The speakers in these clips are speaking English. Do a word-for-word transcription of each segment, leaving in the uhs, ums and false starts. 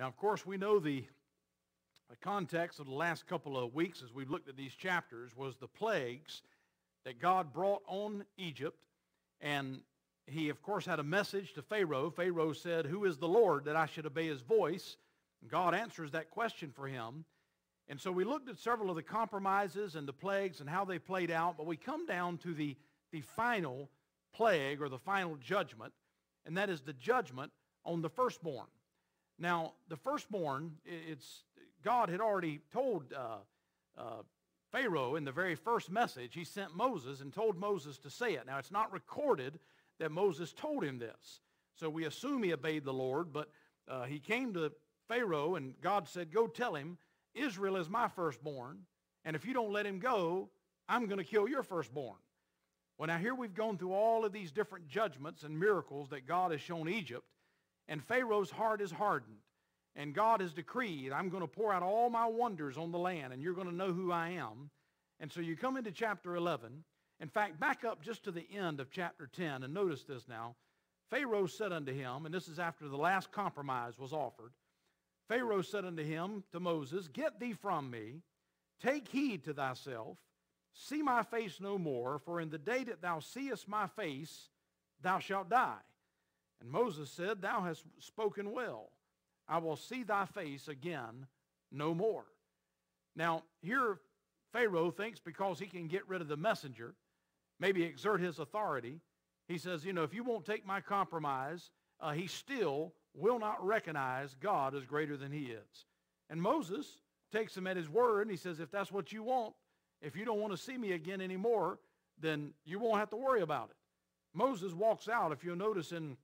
Now, of course, we know the, the context of the last couple of weeks as we've looked at these chapters was the plagues that God brought on Egypt. And he, of course, had a message to Pharaoh. Pharaoh said, "Who is the Lord that I should obey his voice?" And God answers that question for him. And so we looked at several of the compromises and the plagues and how they played out. But we come down to the, the final plague or the final judgment. And that is the judgment on the firstborn. Now, the firstborn, it's God had already told uh, uh, Pharaoh in the very first message. He sent Moses and told Moses to say it. Now, it's not recorded that Moses told him this. So we assume he obeyed the Lord, but uh, he came to Pharaoh and God said, "Go tell him, Israel is my firstborn, and if you don't let him go, I'm going to kill your firstborn." Well, now here we've gone through all of these different judgments and miracles that God has shown Egypt, and Pharaoh's heart is hardened. And God has decreed, "I'm going to pour out all my wonders on the land, and you're going to know who I am." And so you come into chapter eleven. In fact, back up just to the end of chapter ten, and notice this now. Pharaoh said unto him, and this is after the last compromise was offered. Pharaoh said unto him, to Moses, "Get thee from me, take heed to thyself, see my face no more, for in the day that thou seest my face, thou shalt die." And Moses said, "Thou hast spoken well. I will see thy face again no more." Now, here Pharaoh thinks because he can get rid of the messenger, maybe exert his authority, he says, you know, if you won't take my compromise, uh, he still will not recognize God as greater than he is. And Moses takes him at his word, and he says, if that's what you want, if you don't want to see me again anymore, then you won't have to worry about it. Moses walks out. If you'll notice in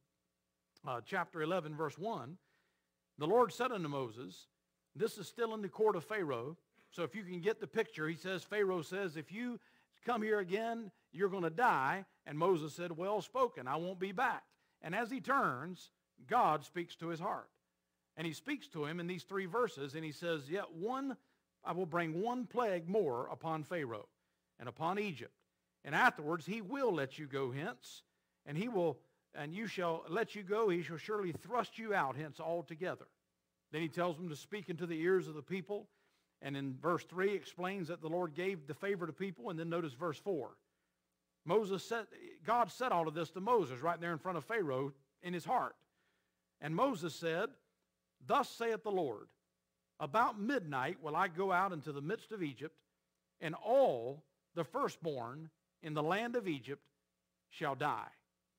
uh, chapter eleven, verse one, the Lord said unto Moses, this is still in the court of Pharaoh, so if you can get the picture, he says, Pharaoh says, if you come here again, you're going to die. And Moses said, well spoken, I won't be back. And as he turns, God speaks to his heart. And he speaks to him in these three verses, and he says, yet one, I will bring one plague more upon Pharaoh and upon Egypt. And afterwards he will let you go hence, and he will, and you shall let you go, he shall surely thrust you out hence altogether. Then he tells them to speak into the ears of the people. And in verse three explains that the Lord gave the favor to people. And then notice verse four. Moses said, God said all of this to Moses right there in front of Pharaoh in his heart. And Moses said, thus saith the Lord, about midnight will I go out into the midst of Egypt, and all the firstborn in the land of Egypt shall die.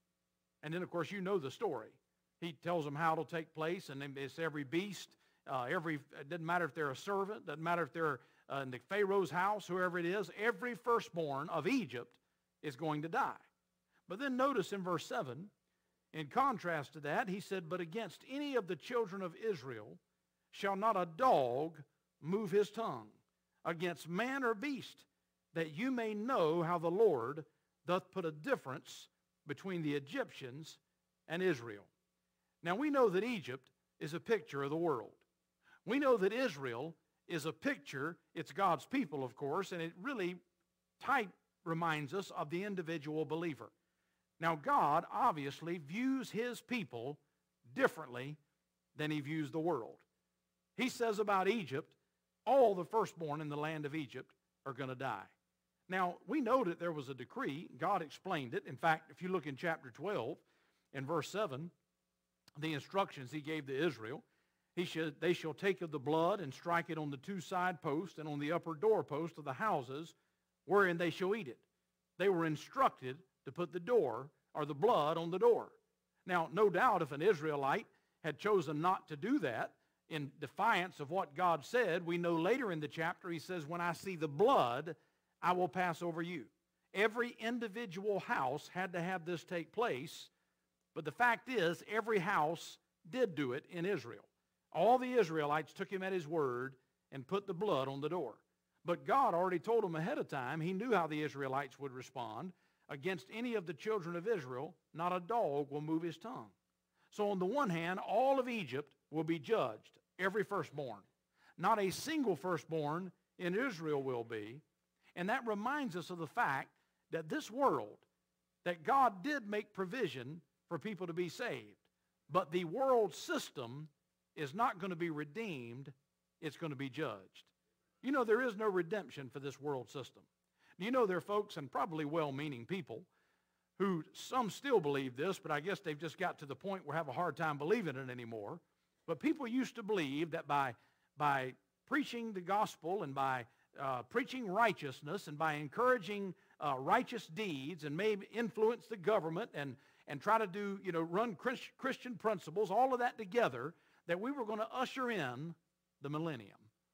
And then, of course, you know the story. He tells them how it'll take place, and it's every beast, uh, every, it doesn't matter if they're a servant, doesn't matter if they're uh, in the Pharaoh's house, whoever it is, every firstborn of Egypt is going to die. But then notice in verse seven, in contrast to that, he said, but against any of the children of Israel shall not a dog move his tongue against man or beast, that you may know how the Lord doth put a difference between the Egyptians and Israel. Now we know that Egypt is a picture of the world. We know that Israel is a picture, it's God's people, of course, and it really type reminds us of the individual believer. Now God obviously views his people differently than he views the world. He says about Egypt, all the firstborn in the land of Egypt are going to die. Now, we know that there was a decree. God explained it. In fact, if you look in chapter twelve, in verse seven, the instructions he gave to Israel, he should, they shall take of the blood and strike it on the two side posts and on the upper doorpost of the houses wherein they shall eat it. They were instructed to put the door or the blood on the door. Now, no doubt if an Israelite had chosen not to do that in defiance of what God said, we know later in the chapter he says, when I see the blood, I will pass over you. Every individual house had to have this take place, but the fact is every house did do it in Israel. All the Israelites took him at his word and put the blood on the door. But God already told them ahead of time, he knew how the Israelites would respond. Against any of the children of Israel, not a dog will move his tongue. So on the one hand, all of Egypt will be judged, every firstborn. Not a single firstborn in Israel will be. And that reminds us of the fact that this world, that God did make provision for people to be saved, but the world system is not going to be redeemed, it's going to be judged. You know, there is no redemption for this world system. You know, there are folks, and probably well-meaning people, who some still believe this, but I guess they've just got to the point where have a hard time believing it anymore. But people used to believe that by, by preaching the gospel and by uh, preaching righteousness and by encouraging uh, righteous deeds and maybe influence the government and, and try to do, you know, run Christ, Christian principles, all of that together, that we were going to usher in the millennium.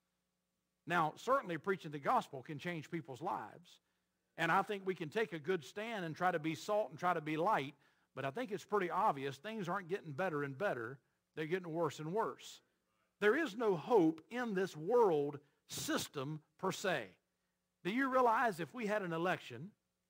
Now, certainly preaching the gospel can change people's lives. And I think we can take a good stand and try to be salt and try to be light. But I think it's pretty obvious things aren't getting better and better. They're getting worse and worse. There is no hope in this world system per se. Do you realize if we had an election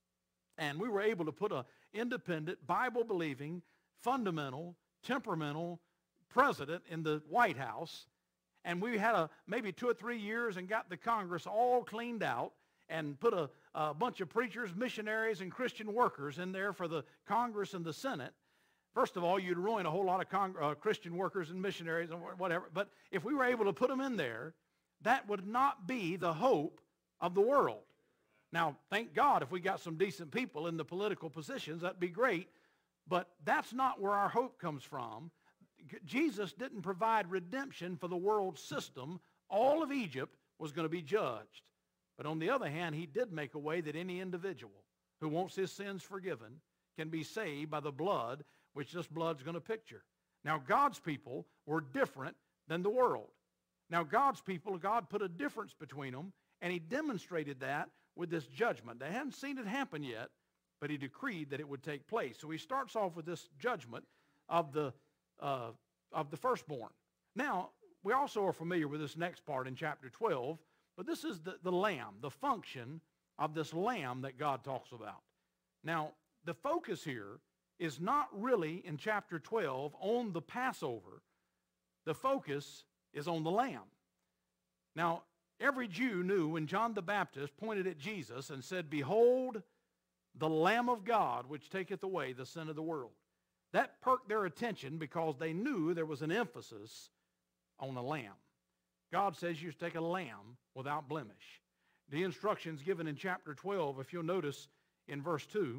and we were able to put an independent, Bible-believing, fundamental, temperamental president in the White House, and we had a, maybe two or three years and got the Congress all cleaned out and put a, a bunch of preachers, missionaries, and Christian workers in there for the Congress and the Senate, first of all, you'd ruin a whole lot of Cong uh, Christian workers and missionaries and whatever. But if we were able to put them in there, that would not be the hope of the world. Now, thank God if we got some decent people in the political positions, that'd be great. But that's not where our hope comes from. Jesus didn't provide redemption for the world system. All of Egypt was going to be judged. But on the other hand, he did make a way that any individual who wants his sins forgiven can be saved by the blood, which this blood's going to picture. Now, God's people were different than the world. Now, God's people, God put a difference between them, and he demonstrated that with this judgment. They hadn't seen it happen yet, but he decreed that it would take place. So he starts off with this judgment of the Uh, of the firstborn. Now, we also are familiar with this next part in chapter twelve, but this is the, the lamb, the function of this lamb that God talks about. Now, the focus here is not really in chapter twelve on the Passover. The focus is on the lamb. Now, every Jew knew when John the Baptist pointed at Jesus and said, "Behold, the Lamb of God, which taketh away the sin of the world." That perked their attention because they knew there was an emphasis on a lamb. God says you should take a lamb without blemish. The instructions given in chapter twelve, if you'll notice in verse two,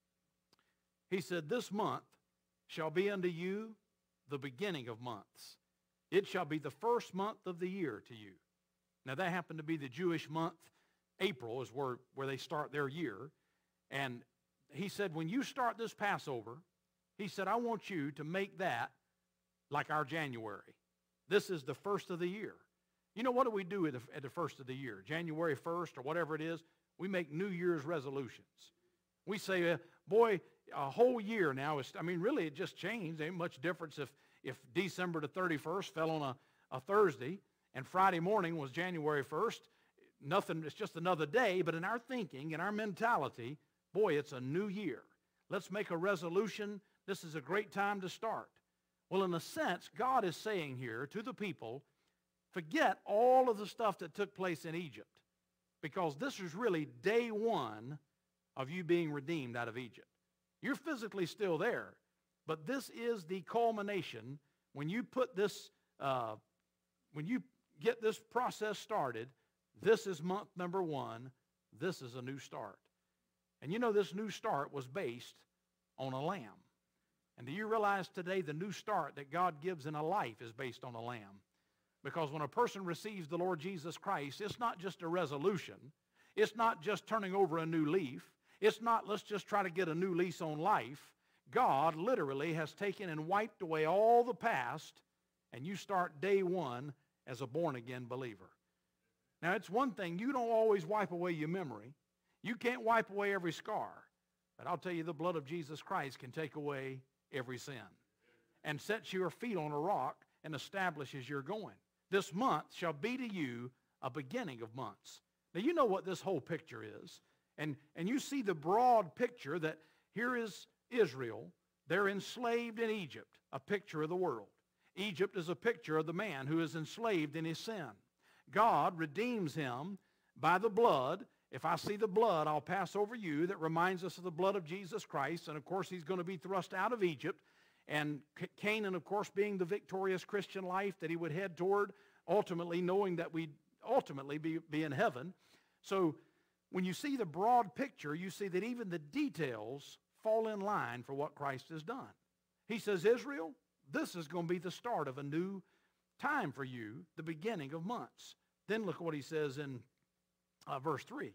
he said, "This month shall be unto you the beginning of months. It shall be the first month of the year to you." Now that happened to be the Jewish month. April is where, where they start their year. And he said, when you start this Passover, he said, I want you to make that like our January. This is the first of the year. You know, what do we do at the, at the first of the year? January first or whatever it is, we make New Year's resolutions. We say, uh, boy, a whole year now is, I mean, really it just changed. There ain't much difference if, if December the thirty-first fell on a, a Thursday and Friday morning was January first. Nothing, it's just another day. But in our thinking, in our mentality, boy, it's a new year. Let's make a resolution. This is a great time to start. Well, in a sense, God is saying here to the people, forget all of the stuff that took place in Egypt, because this is really day one of you being redeemed out of Egypt. You're physically still there, but this is the culmination. When you put this, uh, when you get this process started, this is month number one. This is a new start. And you know, this new start was based on a lamb. And do you realize today the new start that God gives in a life is based on a lamb? Because when a person receives the Lord Jesus Christ, it's not just a resolution. It's not just turning over a new leaf. It's not, let's just try to get a new lease on life. God literally has taken and wiped away all the past, and you start day one as a born-again believer. Now, it's one thing, you don't always wipe away your memory. You can't wipe away every scar. But I'll tell you, the blood of Jesus Christ can take away every sin and sets your feet on a rock and establishes your going. This month shall be to you a beginning of months. Now, you know what this whole picture is. And, and you see the broad picture that here is Israel. They're enslaved in Egypt, a picture of the world. Egypt is a picture of the man who is enslaved in his sin. God redeems him by the blood. If I see the blood, I'll pass over you. That reminds us of the blood of Jesus Christ. And, of course, he's going to be thrust out of Egypt. And Canaan, of course, being the victorious Christian life that he would head toward, ultimately knowing that we'd ultimately be, be in heaven. So when you see the broad picture, you see that even the details fall in line for what Christ has done. He says, Israel, this is going to be the start of a new time for you, the beginning of months. Then look what he says in uh, verse three.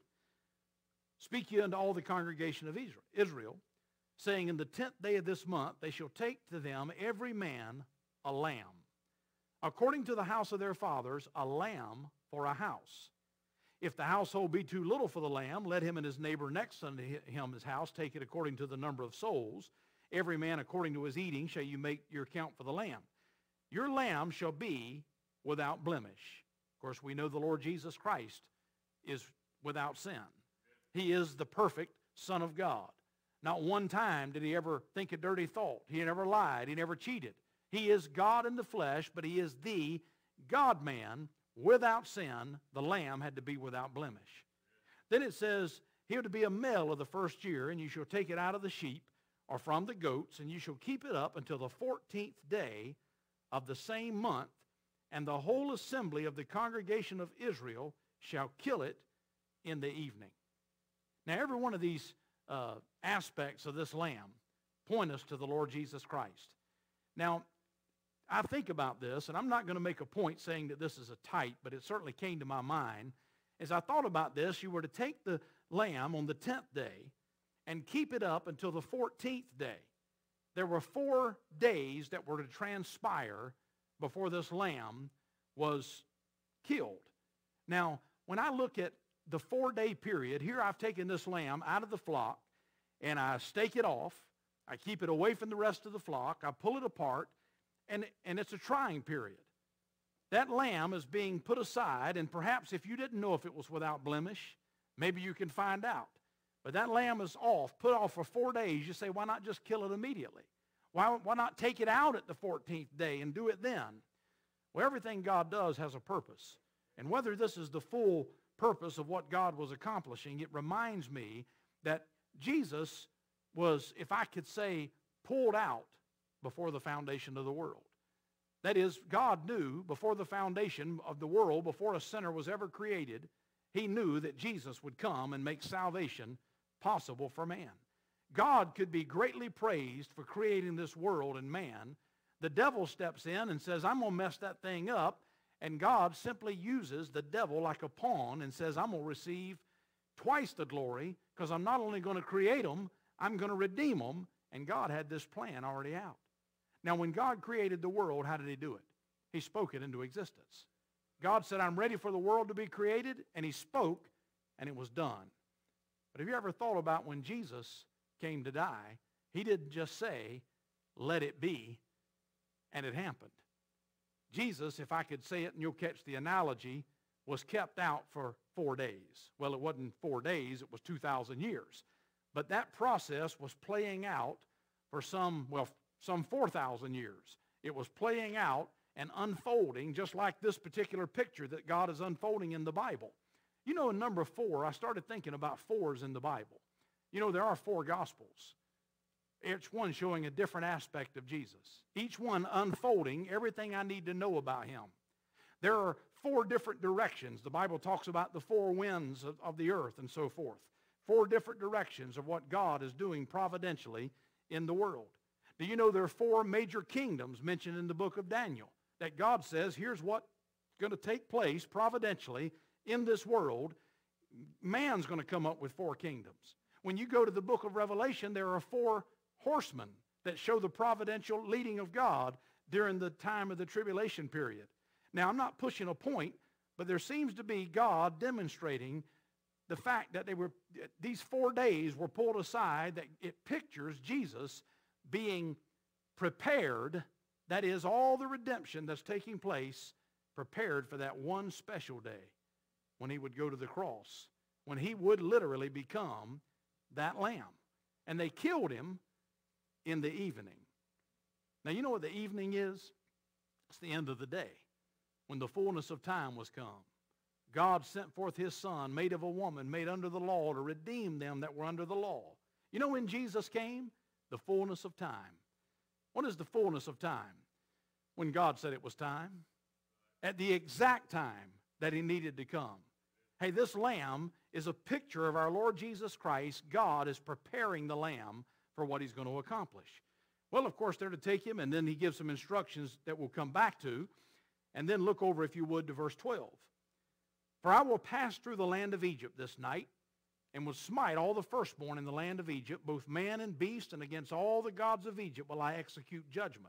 Speak ye unto all the congregation of Israel, saying, in the tenth day of this month they shall take to them every man a lamb, according to the house of their fathers, a lamb for a house. If the household be too little for the lamb, let him and his neighbor next unto him his house take it according to the number of souls. Every man according to his eating shall you make your count for the lamb. Your lamb shall be without blemish. Of course, we know the Lord Jesus Christ is without sin. He is the perfect Son of God. Not one time did he ever think a dirty thought. He never lied. He never cheated. He is God in the flesh, but he is the God-man without sin. The lamb had to be without blemish. Then it says, he to be a male of the first year, and you shall take it out of the sheep or from the goats, and you shall keep it up until the fourteenth day of the same month, and the whole assembly of the congregation of Israel shall kill it in the evening. Now, every one of these uh, aspects of this lamb point us to the Lord Jesus Christ. Now, I think about this, and I'm not going to make a point saying that this is a type, but it certainly came to my mind. As I thought about this, you were to take the lamb on the tenth day and keep it up until the fourteenth day. There were four days that were to transpire before this lamb was killed. Now, when I look at the four-day period, here I've taken this lamb out of the flock, and I stake it off. I keep it away from the rest of the flock. I pull it apart, and, and it's a trying period. That lamb is being put aside, and perhaps if you didn't know if it was without blemish, maybe you can find out. But that lamb is off, put off for four days. You say, why not just kill it immediately? Why, why not take it out at the fourteenth day and do it then? Well, everything God does has a purpose. And whether this is the full purpose of what God was accomplishing, it reminds me that Jesus was, if I could say, pulled out before the foundation of the world. That is, God knew before the foundation of the world, before a sinner was ever created, he knew that Jesus would come and make salvation possible for man. God could be greatly praised for creating this world and man. The devil steps in and says, I'm going to mess that thing up. And God simply uses the devil like a pawn and says, I'm going to receive twice the glory because I'm not only going to create them, I'm going to redeem them. And God had this plan already out. Now, when God created the world, how did he do it? He spoke it into existence. God said, I'm ready for the world to be created, and he spoke, and it was done. But have you ever thought about when Jesus came to die, he didn't just say, let it be, and it happened. Jesus, if I could say it and you'll catch the analogy, was kept out for four days. Well, it wasn't four days, it was two thousand years. But that process was playing out for some, well, some four thousand years. It was playing out and unfolding just like this particular picture that God is unfolding in the Bible. You know, in number four, I started thinking about fours in the Bible. You know, there are four Gospels. Each one showing a different aspect of Jesus. Each one unfolding everything I need to know about him. There are four different directions. The Bible talks about the four winds of, of the earth and so forth. Four different directions of what God is doing providentially in the world. Do you know there are four major kingdoms mentioned in the book of Daniel? That God says, here's what's going to take place providentially in this world. Man's going to come up with four kingdoms. When you go to the book of Revelation, there are four horsemen that show the providential leading of God during the time of the tribulation period. Now, I'm not pushing a point, but there seems to be God demonstrating the fact that they were, these four days were pulled aside, that it pictures Jesus being prepared. That is, all the redemption that's taking place, prepared for that one special day when he would go to the cross, when he would literally become that lamb. And they killed him in the evening. Now, you know what the evening is? It's the end of the day, when the fullness of time was come. God sent forth his Son, made of a woman, made under the law, to redeem them that were under the law. You know when Jesus came? The fullness of time. What is the fullness of time? When God said it was time. At the exact time that he needed to come. Hey, this lamb is a picture of our Lord Jesus Christ. God is preparing the lamb for what he's going to accomplish. Well, of course, they're to take him, and then he gives some instructions that we'll come back to. And then look over, if you would, to verse twelve. For I will pass through the land of Egypt this night, and will smite all the firstborn in the land of Egypt, both man and beast, and against all the gods of Egypt will I execute judgment.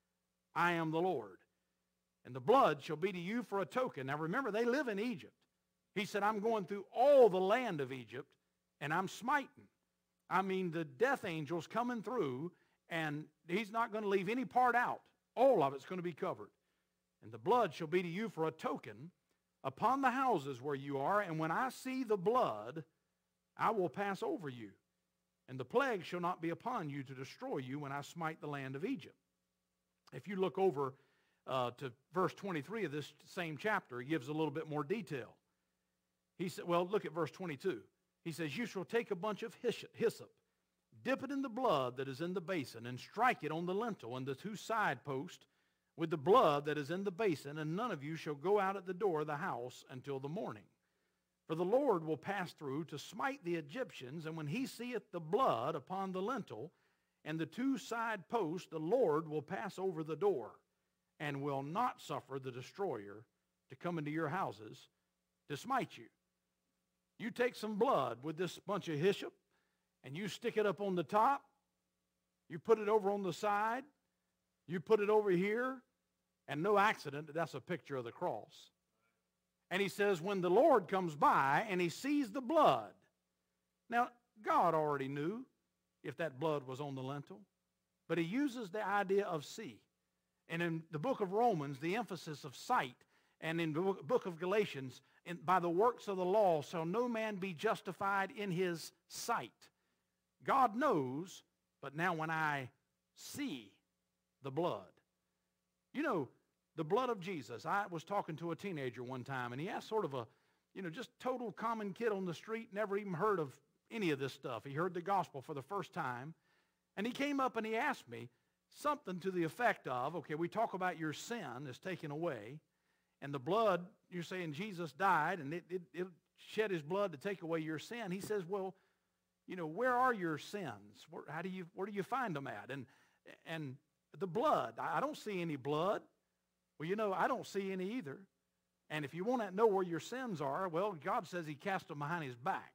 I am the Lord. And the blood shall be to you for a token. Now remember, they live in Egypt. He said, I'm going through all the land of Egypt, and I'm smiting. I mean, the death angel's coming through, and he's not going to leave any part out. All of it's going to be covered. And the blood shall be to you for a token upon the houses where you are, and when I see the blood, I will pass over you. And the plague shall not be upon you to destroy you when I smite the land of Egypt. If you look over uh, to verse twenty-three of this same chapter, it gives a little bit more detail. He said, well, look at verse twenty-two. He says, you shall take a bunch of hyssop, dip it in the blood that is in the basin, and strike it on the lintel and the two side posts with the blood that is in the basin, and none of you shall go out at the door of the house until the morning. For the Lord will pass through to smite the Egyptians, and when he seeth the blood upon the lintel and the two side posts, the Lord will pass over the door, and will not suffer the destroyer to come into your houses to smite you. You take some blood with this bunch of hyssop, and you stick it up on the top. You put it over on the side. You put it over here. And no accident, that's a picture of the cross. And he says, when the Lord comes by and he sees the blood. Now, God already knew if that blood was on the lintel. But he uses the idea of see. And in the book of Romans, the emphasis of sight. And in the book of Galatians, in, by the works of the law shall no man be justified in his sight. God knows, but now when I see the blood. You know, the blood of Jesus. I was talking to a teenager one time, and he asked sort of a, you know, just total common kid on the street, never even heard of any of this stuff. He heard the gospel for the first time, and he came up and he asked me something to the effect of, okay, we talk about your sin is taken away, and the blood, you're saying Jesus died, and it, it, it shed his blood to take away your sin. He says, well, you know, where are your sins? Where, how do you, where do you find them at? And, and the blood, I don't see any blood. Well, you know, I don't see any either. And if you want to know where your sins are, well, God says he cast them behind his back.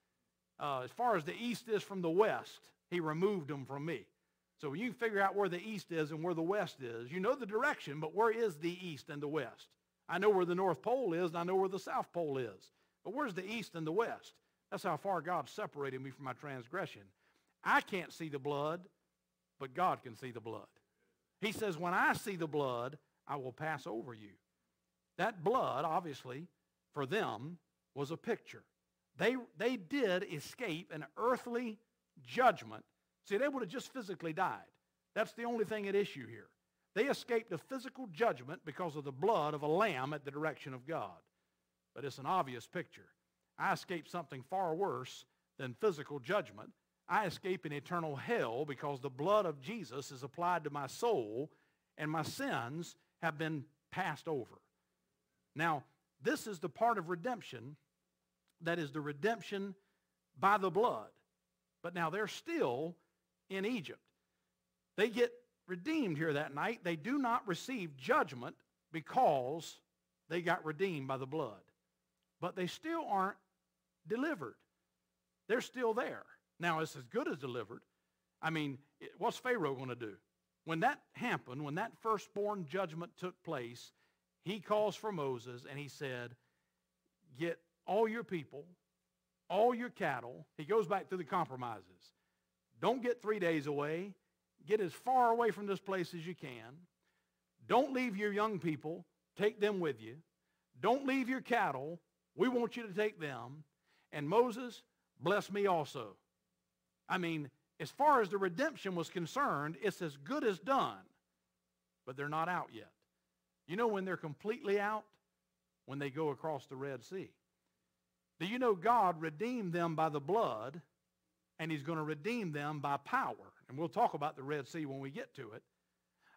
Uh, as far as the east is from the west, he removed them from me. So you can figure out where the east is and where the west is. You know the direction, but where is the east and the west? I know where the North Pole is, and I know where the South Pole is. But where's the east and the west? That's how far God separated me from my transgression. I can't see the blood, but God can see the blood. He says, when I see the blood, I will pass over you. That blood, obviously, for them, was a picture. They, they did escape an earthly judgment. See, they would have just physically died. That's the only thing at issue here. They escaped a physical judgment because of the blood of a lamb at the direction of God. But it's an obvious picture. I escaped something far worse than physical judgment. I escape an eternal hell because the blood of Jesus is applied to my soul, and my sins have been passed over. Now, this is the part of redemption that is the redemption by the blood. But now they're still in Egypt. They get redeemed here that night. They do not receive judgment because they got redeemed by the blood. But they still aren't delivered. They're still there. Now, it's as good as delivered. I mean, what's Pharaoh going to do? When that happened, when that firstborn judgment took place, he calls for Moses and he said, get all your people, all your cattle. He goes back to the compromises. Don't get three days away. Get as far away from this place as you can. Don't leave your young people. Take them with you. Don't leave your cattle. We want you to take them. And Moses, bless me also. I mean, as far as the redemption was concerned, it's as good as done. But they're not out yet. You know when they're completely out? When they go across the Red Sea. Do you know God redeemed them by the blood, and he's going to redeem them by power? And we'll talk about the Red Sea when we get to it.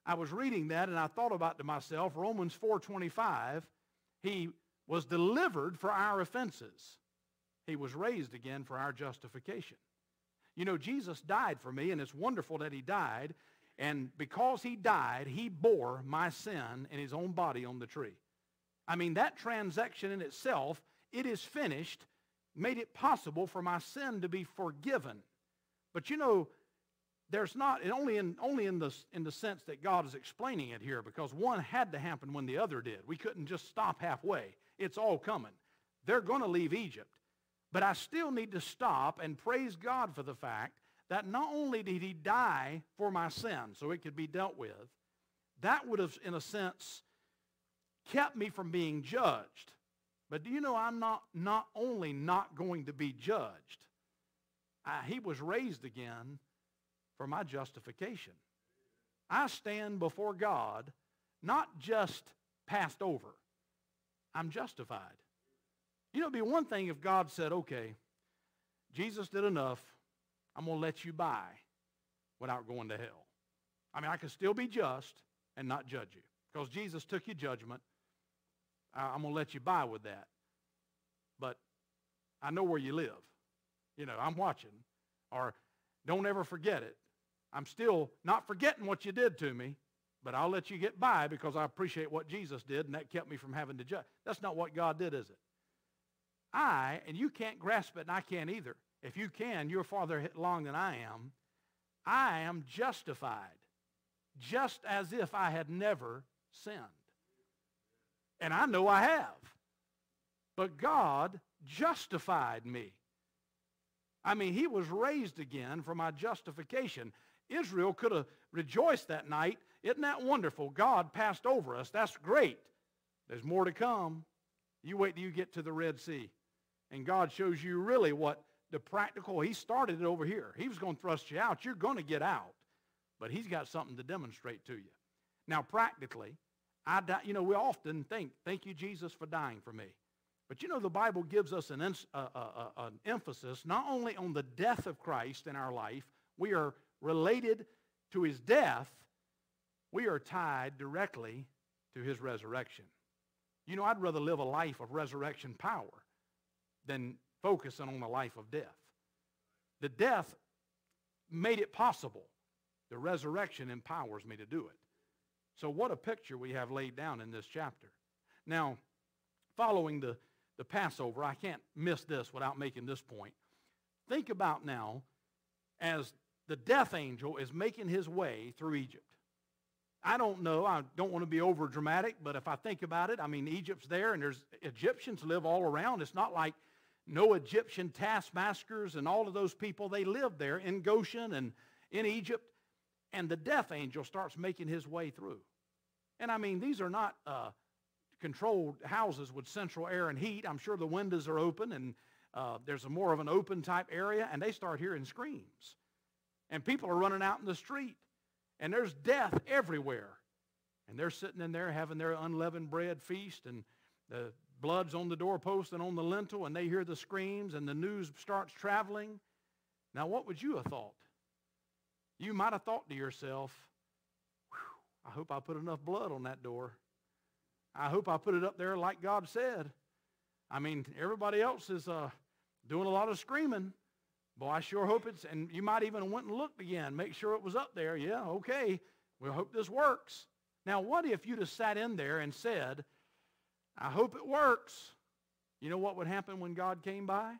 I was reading that and I thought about to myself, Romans four twenty-five, he was delivered for our offenses. He was raised again for our justification. You know, Jesus died for me, and it's wonderful that he died. And because he died, he bore my sin in his own body on the tree. I mean, that transaction in itself, it is finished, made it possible for my sin to be forgiven. But you know, there's not, only in, only in, the, in the sense that God is explaining it here, because one had to happen when the other did. We couldn't just stop halfway. It's all coming. They're going to leave Egypt. But I still need to stop and praise God for the fact that not only did he die for my sin so it could be dealt with, that would have, in a sense, kept me from being judged. But do you know I'm not, not only not going to be judged, I, he was raised again for my justification. I stand before God not just passed over. I'm justified. You know, it'd be one thing if God said, okay, Jesus did enough. I'm going to let you by without going to hell. I mean, I can still be just and not judge you because Jesus took your judgment. I'm going to let you by with that. But I know where you live. You know, I'm watching. Or don't ever forget it. I'm still not forgetting what you did to me, but I'll let you get by because I appreciate what Jesus did, and that kept me from having to judge. That's not what God did, is it? I, and you can't grasp it, and I can't either. If you can, you're farther along than I am. I am justified, just as if I had never sinned. And I know I have. But God justified me. I mean, he was raised again for my justification. Israel could have rejoiced that night. Isn't that wonderful? God passed over us. That's great. There's more to come. You wait till you get to the Red Sea. And God shows you really what the practical, he started it over here. He was going to thrust you out. You're going to get out. But he's got something to demonstrate to you. Now, practically, I die, you know, we often think, thank you, Jesus, for dying for me. But you know, the Bible gives us an, uh, uh, uh, an emphasis not only on the death of Christ in our life, we are related to his death, we are tied directly to his resurrection. You know, I'd rather live a life of resurrection power than focusing on a life of death. The death made it possible. The resurrection empowers me to do it. So what a picture we have laid down in this chapter. Now, following the, the Passover, I can't miss this without making this point. Think about now as the death angel is making his way through Egypt. I don't know, I don't want to be over dramatic, but if I think about it, I mean, Egypt's there and there's Egyptians live all around. It's not like no Egyptian taskmasters and all of those people, they lived there in Goshen and in Egypt. And the death angel starts making his way through. And I mean, these are not uh, controlled houses with central air and heat. I'm sure the windows are open and uh, there's a more of an open type area, and they start hearing screams. And people are running out in the street, and there's death everywhere. And they're sitting in there having their unleavened bread feast, and the blood's on the doorpost and on the lintel, and they hear the screams, and the news starts traveling. Now, what would you have thought? You might have thought to yourself, I hope I put enough blood on that door. I hope I put it up there like God said. I mean, everybody else is uh, doing a lot of screaming. Boy, I sure hope it's, and you might even went and looked again, make sure it was up there. Yeah, okay, we hope this works. Now, what if you'd have sat in there and said, I hope it works? You know what would happen when God came by?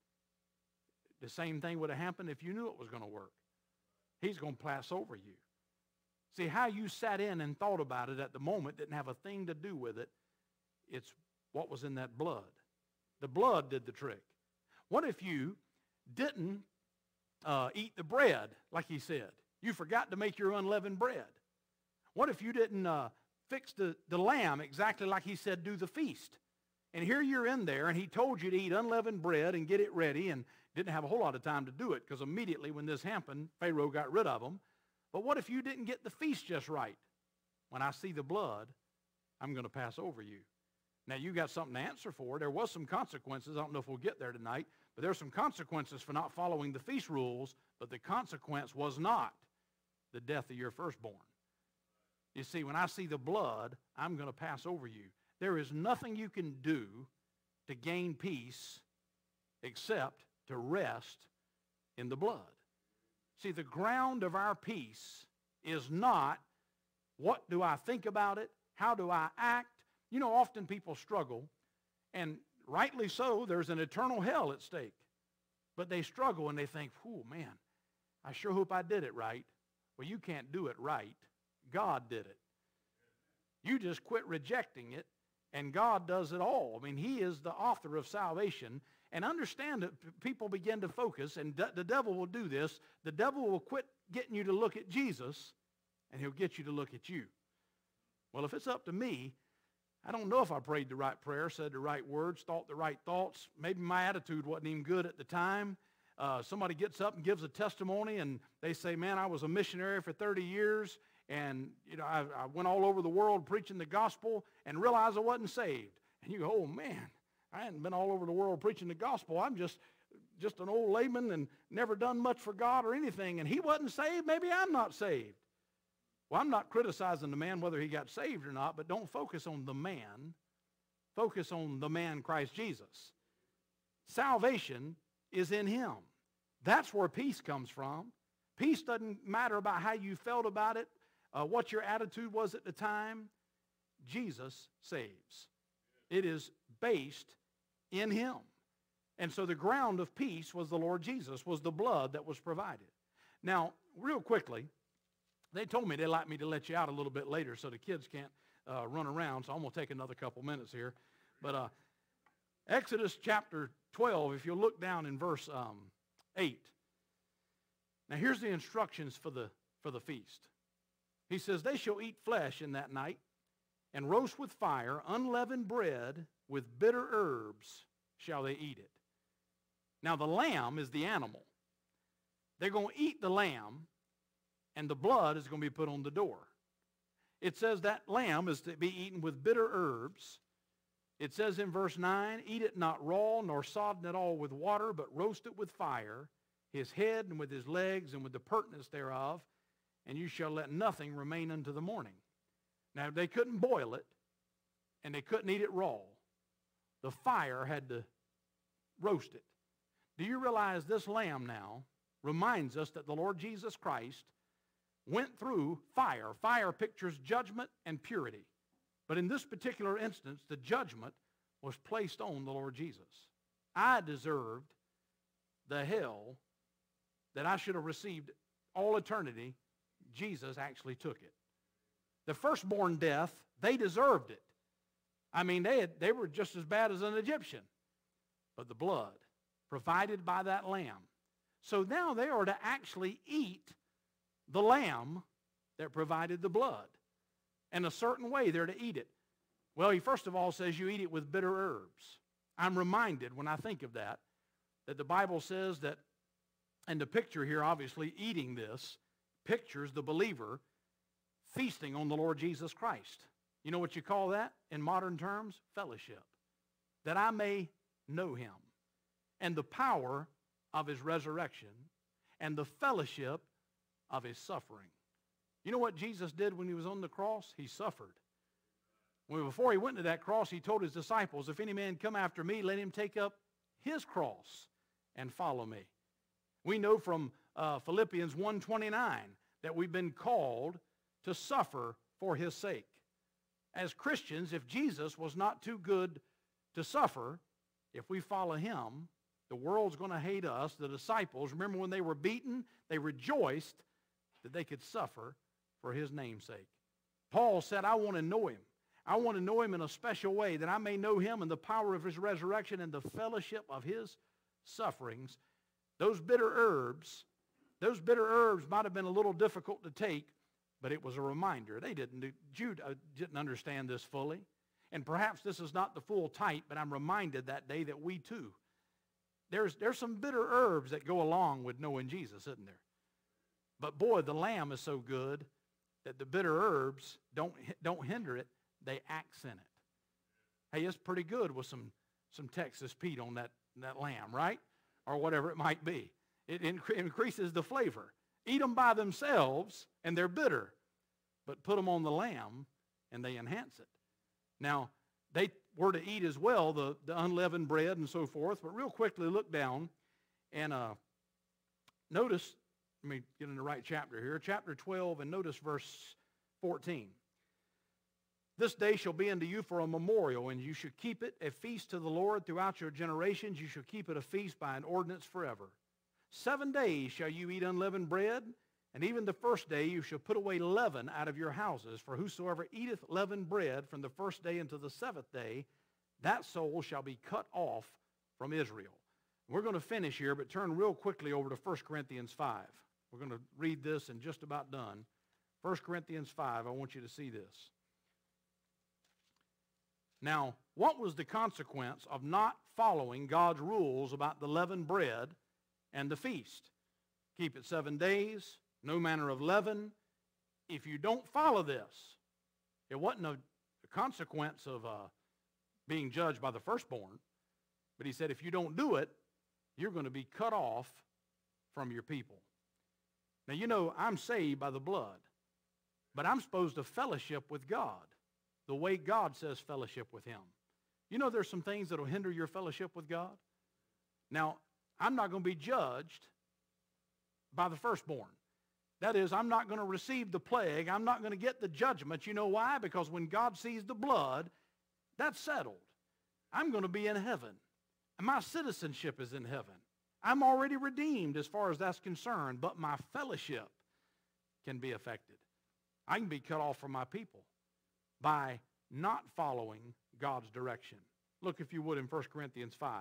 The same thing would have happened if you knew it was going to work. He's going to pass over you. See, how you sat in and thought about it at the moment didn't have a thing to do with it. It's what was in that blood. The blood did the trick. What if you didn't uh, eat the bread like he said? You forgot to make your unleavened bread. What if you didn't uh, fix the, the lamb exactly like he said do the feast? And here you're in there, and he told you to eat unleavened bread and get it ready, and didn't have a whole lot of time to do it because immediately when this happened, Pharaoh got rid of them. But what if you didn't get the feast just right? When I see the blood, I'm going to pass over you. Now, you got something to answer for. There was some consequences. I don't know if we'll get there tonight, but there's some consequences for not following the feast rules, but the consequence was not the death of your firstborn. You see, when I see the blood, I'm going to pass over you. There is nothing you can do to gain peace except to rest in the blood. See, the ground of our peace is not, what do I think about it? How do I act? You know, often people struggle, and rightly so, there's an eternal hell at stake. But they struggle and they think, oh man, I sure hope I did it right. Well, you can't do it right. God did it. You just quit rejecting it, and God does it all. I mean, he is the author of salvation. And understand that people begin to focus, and the devil will do this. The devil will quit getting you to look at Jesus, and he'll get you to look at you. Well, if it's up to me, I don't know if I prayed the right prayer, said the right words, thought the right thoughts. Maybe my attitude wasn't even good at the time. Uh, somebody gets up and gives a testimony, and they say, man, I was a missionary for thirty years, and you know, I, I went all over the world preaching the gospel and realized I wasn't saved. And you go, oh, man, I hadn't been all over the world preaching the gospel. I'm just, just an old layman and never done much for God or anything. And he wasn't saved. Maybe I'm not saved. Well, I'm not criticizing the man whether he got saved or not, but don't focus on the man. Focus on the man, Christ Jesus. Salvation is in him. That's where peace comes from. Peace doesn't matter about how you felt about it, uh, what your attitude was at the time. Jesus saves. It is based in him. And so the ground of peace was the Lord Jesus, was the blood that was provided. Now, real quickly, they told me they'd like me to let you out a little bit later so the kids can't uh, run around, so I'm going to take another couple minutes here. But uh, Exodus chapter twelve, if you look down in verse um, eight. Now, here's the instructions for the, for the feast. He says, they shall eat flesh in that night, and roast with fire unleavened bread with bitter herbs shall they eat it. Now, the lamb is the animal. They're going to eat the lamb, and the blood is going to be put on the door. It says that lamb is to be eaten with bitter herbs. It says in verse nine, eat it not raw, nor sodden it all with water, but roast it with fire, his head and with his legs and with the pertness thereof, and you shall let nothing remain unto the morning. Now, they couldn't boil it, and they couldn't eat it raw. The fire had to roast it. Do you realize this lamb now reminds us that the Lord Jesus Christ went through fire. Fire pictures judgment and purity. But in this particular instance, the judgment was placed on the Lord Jesus. I deserved the hell that I should have received all eternity. Jesus actually took it. The firstborn death, they deserved it. I mean, they, had, they were just as bad as an Egyptian. But the blood provided by that lamb. So now they are to actually eat the lamb that provided the blood. In a certain way, they're to eat it. Well, he first of all says you eat it with bitter herbs. I'm reminded when I think of that, that the Bible says that, and the picture here, obviously, eating this, pictures the believer feasting on the Lord Jesus Christ. You know what you call that in modern terms? Fellowship. That I may know him and the power of his resurrection and the fellowship of his suffering. You know what Jesus did when he was on the cross? He suffered. Well, before he went to that cross, he told his disciples, if any man come after me, let him take up his cross and follow me. We know from uh, Philippians one twenty-nine that we've been called to suffer for his sake. As Christians, if Jesus was not too good to suffer, if we follow him, the world's going to hate us. The disciples, remember when they were beaten, they rejoiced that they could suffer for his name's sake. Paul said, I want to know him. I want to know him in a special way, that I may know him and the power of his resurrection and the fellowship of his sufferings. Those bitter herbs, those bitter herbs might have been a little difficult to take, but it was a reminder. They didn't, Jude uh, didn't understand this fully. And perhaps this is not the full type, but I'm reminded that day that we too, there's, there's some bitter herbs that go along with knowing Jesus, isn't there? But boy, the lamb is so good that the bitter herbs don't, don't hinder it. They accent it. Hey, it's pretty good with some, some Texas Pete on that, that lamb, right? Or whatever it might be. It incre- increases the flavor. Eat them by themselves, and they're bitter. but put them on the lamb, and they enhance it. Now, they were to eat as well, the, the unleavened bread and so forth, but real quickly look down and uh, notice, let me get in the right chapter here, chapter twelve, and notice verse fourteen. This day shall be unto you for a memorial, and you shall keep it a feast to the Lord throughout your generations. You shall keep it a feast by an ordinance forever. Seven days shall you eat unleavened bread, and even the first day you shall put away leaven out of your houses. For whosoever eateth leavened bread from the first day unto the seventh day, that soul shall be cut off from Israel. We're going to finish here, but turn real quickly over to First Corinthians five. We're going to read this and just about done. First Corinthians five, I want you to see this. Now, what was the consequence of not following God's rules about the leavened bread and the feast? Keep it seven days, no manner of leaven. If you don't follow this, it wasn't a, a consequence of uh, being judged by the firstborn, but he said if you don't do it, you're going to be cut off from your people. Now, you know, I'm saved by the blood, but I'm supposed to fellowship with God the way God says fellowship with him. You know there's some things that will hinder your fellowship with God? Now, I'm not going to be judged by the firstborn. That is, I'm not going to receive the plague. I'm not going to get the judgment. You know why? Because when God sees the blood, that's settled. I'm going to be in heaven. And my citizenship is in heaven. I'm already redeemed as far as that's concerned, but my fellowship can be affected. I can be cut off from my people by not following God's direction. Look, if you would, in First Corinthians five.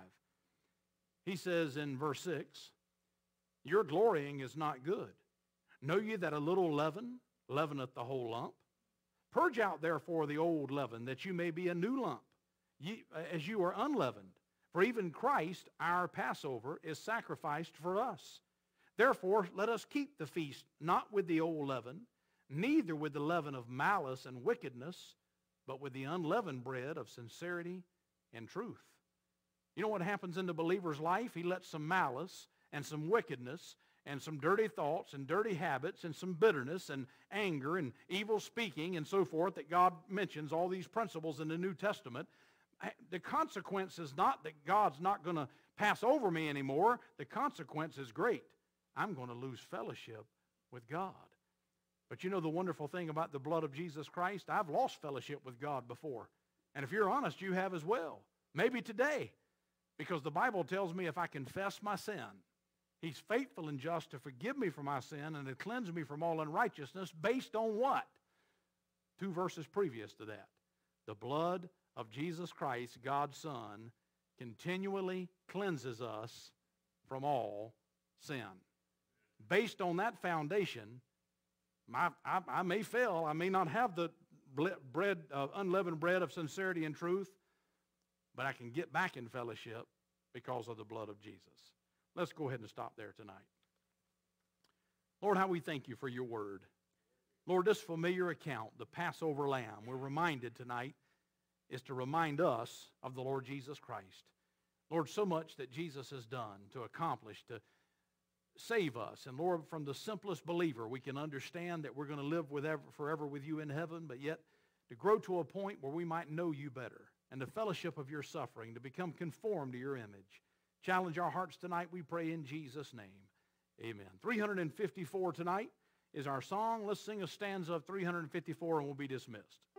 He says in verse six, your glorying is not good. Know ye that a little leaven leaveneth the whole lump? Purge out therefore the old leaven, that you may be a new lump, ye, as you are unleavened. For even Christ, our Passover, is sacrificed for us. Therefore, let us keep the feast, not with the old leaven, neither with the leaven of malice and wickedness, but with the unleavened bread of sincerity and truth. You know what happens in the believer's life? He lets some malice and some wickedness and some dirty thoughts and dirty habits and some bitterness and anger and evil speaking and so forth that God mentions, all these principles in the New Testament. The consequence is not that God's not going to pass over me anymore. The consequence is great. I'm going to lose fellowship with God. But you know the wonderful thing about the blood of Jesus Christ? I've lost fellowship with God before. And if you're honest, you have as well. Maybe today. Because the Bible tells me if I confess my sin, he's faithful and just to forgive me for my sin and to cleanse me from all unrighteousness based on what? Two verses previous to that. The blood of Jesus Christ, God's Son, continually cleanses us from all sin. Based on that foundation, my, I, I may fail. I may not have the bread, uh, unleavened bread of sincerity and truth, but I can get back in fellowship because of the blood of Jesus. Let's go ahead and stop there tonight. Lord, how we thank you for your word. Lord, this familiar account, the Passover lamb, we're reminded tonight is to remind us of the Lord Jesus Christ. Lord, so much that Jesus has done to accomplish, to save us. And Lord, from the simplest believer, we can understand that we're going to live with ever, forever with you in heaven, but yet to grow to a point where we might know you better and the fellowship of your suffering, to become conformed to your image. Challenge our hearts tonight, we pray in Jesus' name. Amen. three hundred fifty-four tonight is our song. Let's sing a stanza of three hundred fifty-four and we'll be dismissed.